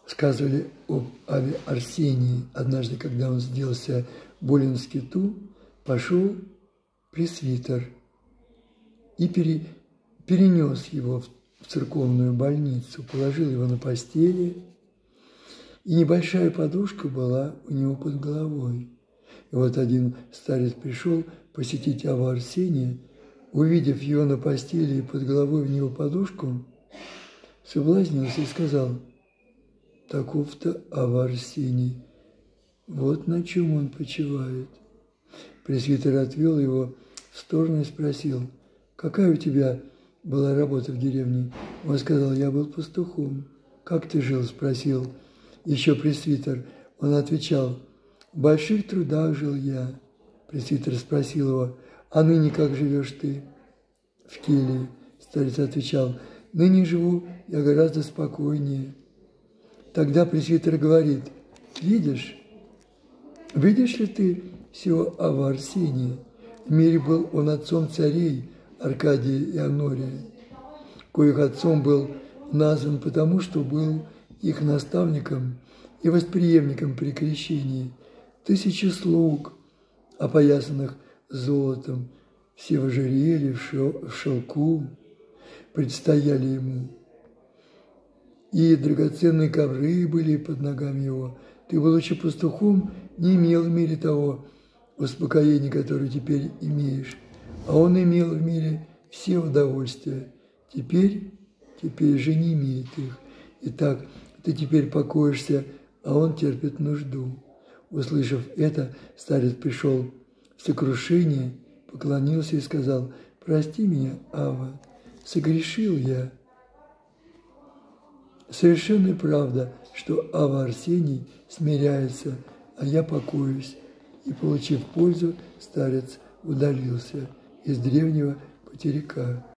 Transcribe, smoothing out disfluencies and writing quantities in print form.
Сказывали об Аве Арсении. Однажды, когда он сделался болен в скиту, пошел пресвитер и перенес его в церковную больницу, положил его на постели, и небольшая подушка была у него под головой. И вот один старец пришел посетить Аву Арсения, увидев его на постели и под головой в него подушку, соблазнился и сказал: «Таков-то Ава Арсений, вот на чем он почивает». Пресвитер отвел его в сторону и спросил: «Какая у тебя была работа в деревне?» Он сказал: «Я был пастухом». «Как ты жил?» – спросил еще пресвитер. Он отвечал: «В больших трудах жил я». Пресвитер спросил его: «А ныне как живешь ты?» «В келье». Старец отвечал: «Ныне живу я гораздо спокойнее». Тогда пресвитер говорит: видишь ли ты сего Ава Арсения? В мире был он отцом царей Аркадия и Онория, коих отцом был назван потому, что был их наставником и восприемником при крещении. 1000 слуг, опоясанных золотом, все в ожерелье, в шелку, предстояли ему. И драгоценные ковры были под ногами его. Ты, будучи пастухом, не имел в мире того успокоения, которое теперь имеешь, а он имел в мире все удовольствия. Теперь же не имеет их. Итак, ты теперь покоишься, а он терпит нужду». Услышав это, старец пришел в сокрушение, поклонился и сказал: «Прости меня, Ава, согрешил я». Совершенно правда, что Ава Арсений смиряется, а я покоюсь. И, получив пользу, старец удалился из древнего потеряка.